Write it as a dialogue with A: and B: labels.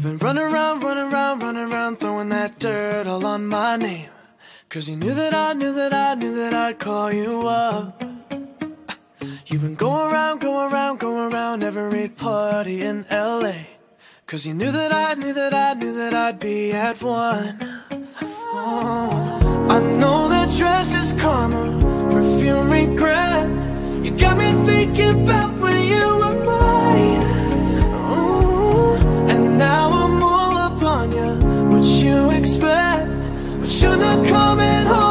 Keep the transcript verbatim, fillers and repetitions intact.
A: been running around, running around, running around, throwing that dirt all on my name. Cause you knew that I knew that I knew that I'd call you up. You've been going around, going around, going around every party in L A. Cause you knew that I knew that I knew that I'd be at one. Oh, I know that dress is karma, perfume regret. You got me thinking about when you were mine. Oh, and now I'm all up on you. What you expect? But you're not coming home.